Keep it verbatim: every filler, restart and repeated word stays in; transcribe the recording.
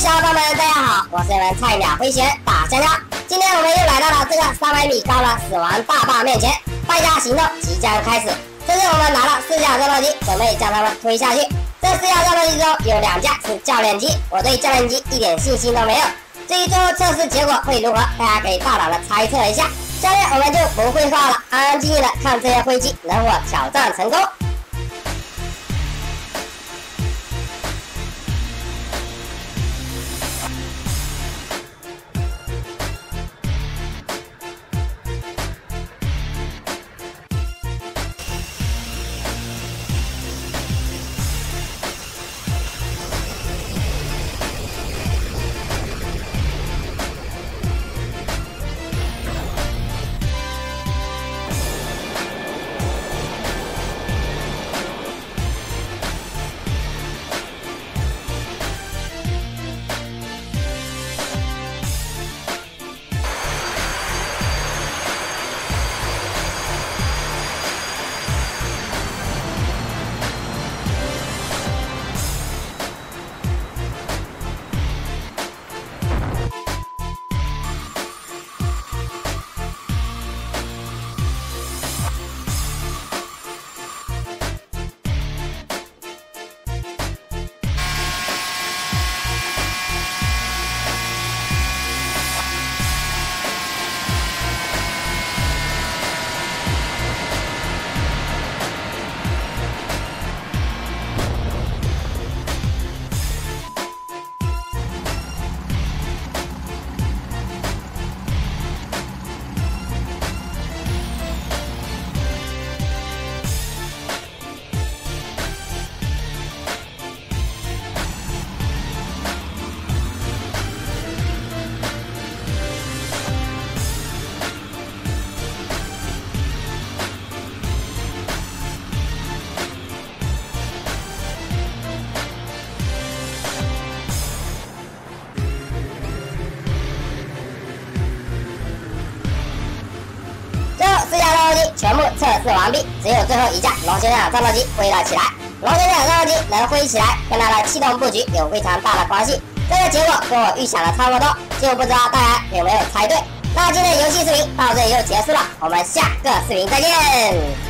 小伙伴们，大家好，我是你们菜鸟飞行员大香香。今天我们又来到了这个三百米高的死亡大坝面前，败家行动即将开始。这是我们拿了四架战斗机，准备将他们推下去。这四架战斗机中有两架是教练机，我对教练机一点信心都没有。至于最后测试结果会如何，大家可以大胆的猜测一下。下面我们就不废话了，安安静静的看这些飞机能否挑战成功。四架战斗机全部测试完毕，只有最后一架龙先生战斗机飞了起来。龙先生战斗机能飞起来，跟它的气动布局有非常大的关系。这个结果跟我预想的差不多，就不知道大家有没有猜对。那今天的游戏视频到这里就结束了，我们下个视频再见。